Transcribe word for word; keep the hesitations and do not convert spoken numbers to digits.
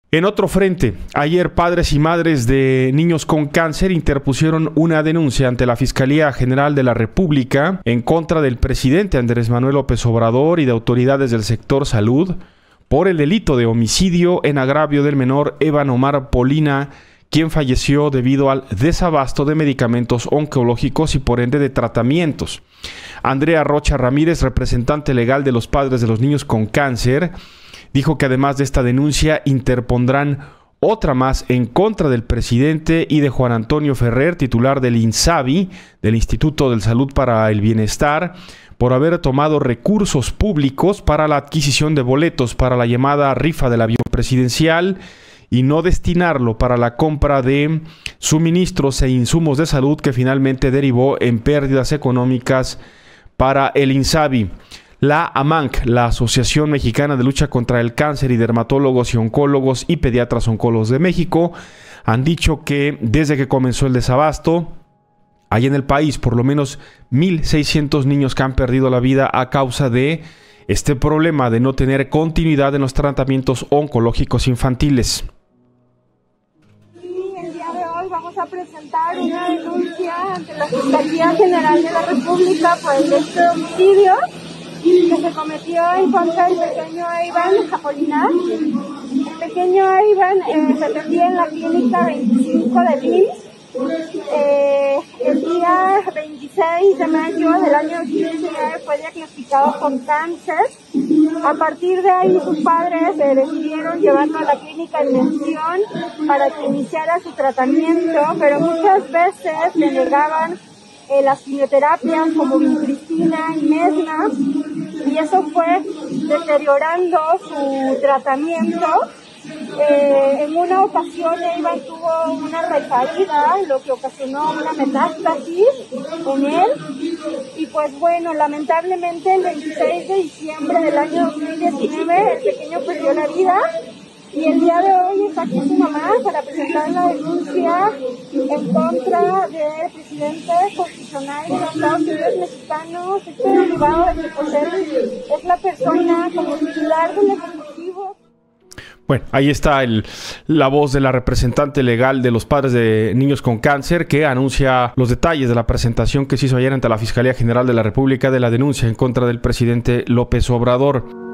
En otro frente, ayer padres y madres de niños con cáncer interpusieron una denuncia ante la Fiscalía General de la República en contra del presidente Andrés Manuel López Obrador y de autoridades del sector salud por el delito de homicidio en agravio del menor Evan Omar Polina, quien falleció debido al desabasto de medicamentos oncológicos y por ende de tratamientos. Andrea Rocha Ramírez, representante legal de los padres de los niños con cáncer, dijo que además de esta denuncia interpondrán otra más en contra del presidente y de Juan Antonio Ferrer, titular del INSABI, del Instituto de Salud para el Bienestar, por haber tomado recursos públicos para la adquisición de boletos para la llamada rifa del avión presidencial y no destinarlo para la compra de suministros e insumos de salud, que finalmente derivó en pérdidas económicas para el INSABI. La AMANC, la Asociación Mexicana de Lucha contra el Cáncer, y dermatólogos y oncólogos y pediatras oncólogos de México han dicho que desde que comenzó el desabasto, hay en el país por lo menos mil seiscientos niños que han perdido la vida a causa de este problema de no tener continuidad en los tratamientos oncológicos infantiles. Y el día de hoy vamos a presentar una denuncia ante la Fiscalía General de la República por el delito de homicidio que se cometió en contra del pequeño Evan Apolinar. El pequeño Evan eh, se atendía en la clínica veinticinco de I M S S. Eh, el día veintiséis de mayo del año dos mil diecinueve fue diagnosticado con cáncer. A partir de ahí sus padres eh, decidieron llevarlo a la clínica en mención para que iniciara su tratamiento, pero muchas veces le negaban eh, las quimioterapias como vincristina y mesna, y eso fue deteriorando su tratamiento. Eh, en una ocasión Evan tuvo una recaída, lo que ocasionó una metástasis en él, y pues bueno, lamentablemente el veintiséis de diciembre del año dos mil diecinueve el pequeño perdió la vida, y el día de hoy está aquí su mamá para presentar la denuncia en contra del presidente constitucional de los Estados Unidos mexicanos. Este derivado de que pues él es la persona como titular del Ejecutivo. Bueno, ahí está el, la voz de la representante legal de los padres de niños con cáncer, que anuncia los detalles de la presentación que se hizo ayer ante la Fiscalía General de la República de la denuncia en contra del presidente López Obrador.